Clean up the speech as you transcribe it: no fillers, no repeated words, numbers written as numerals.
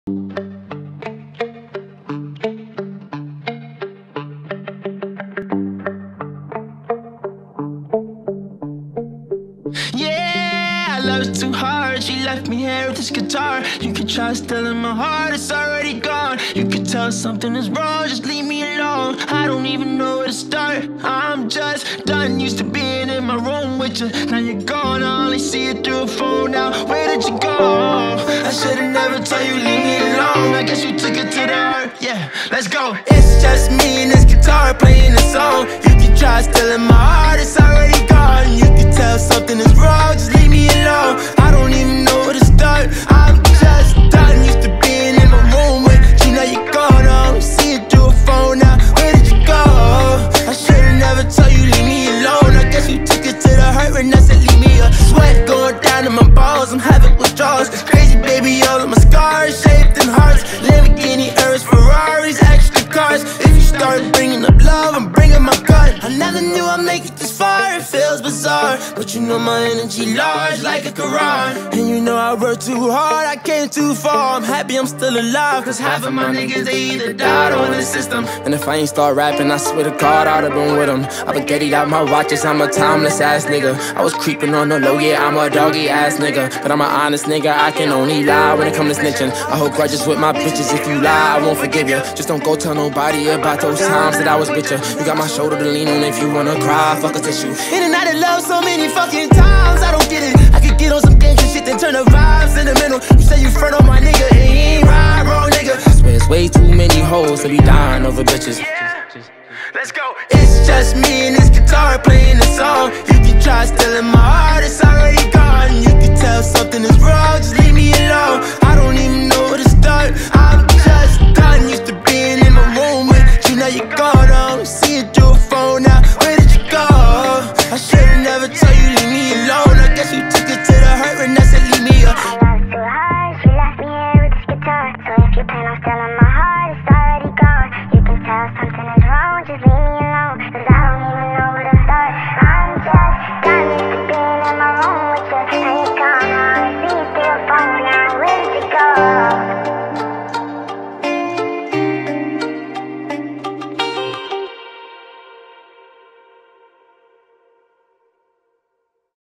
Yeah, I love too hard. She left me here with this guitar. You could try stealing my heart, it's already gone. You could tell something is wrong, just leave me alone. I don't even know where to start. I'm just done, used to being in my room with you. Now you're gone, I only see you through a phone now. Where did you go? I should've never told you, leave me alone. I guess you took it to the heart, yeah, let's go. It's just me and this guitar playing a song. You could try stealing my heart, it's already gone. You could tell something is wrong, just leave me alone. I don't even know where to start. I'm just done, used to being in my room with you. Now you're gone, I only see you through a phone now. Where did you go? I should've never told you, leave me alone. I guess you took it to the hurt when I said leave me a sweat going down in my balls. I'm having withdrawals, crazy baby, all of my scars shaped in hearts. Lamborghini, Urus, Ferraris, extra cars. If you start bringing up love, I'm bringing my gun. I never knew I'd make it this far, it feels bizarre, but you know my energy large like a Quran. And you know I worked too hard, I came too far. I'm happy I'm still alive, cause half of my niggas, they either died or in the system. And if I ain't start rapping, I swear to God, I'd have been with them. I've been getting out my watches, I'm a timeless ass nigga. I was creeping on the low, yeah, I'm a doggy ass nigga. But I'm an honest nigga, I can only lie when it comes to snitching. I hold grudges with my bitches, if you lie, I won't forgive you. Just don't go tell nobody about those times that I was bitch. You got my shoulder to lean on if you wanna cry, fuck a tissue. In and out of love so many fucking times, I don't get it. I could get on some gangster shit, then turn the vibes sentimental. You say you front on my nigga, and he ain't right, wrong nigga. I swear it's way too many hoes to be dying over bitches. Let's go. It's just me and this guitar playing a song. You can try stealing my heart, it's already gone. You can tell something is wrong, just leave me alone. I don't even know where to start. I'm just done, used to being in my room with you. Now you're gone, I don't see you through a phone now. Where did you go? I should've never told you, leave me alone. I guess you took it to the hurt when I said leave me alone. I love too hard, she left me here with this guitar. So if you plan on stealing my heart, it's already gone. You can tell something is wrong, just leave me alone.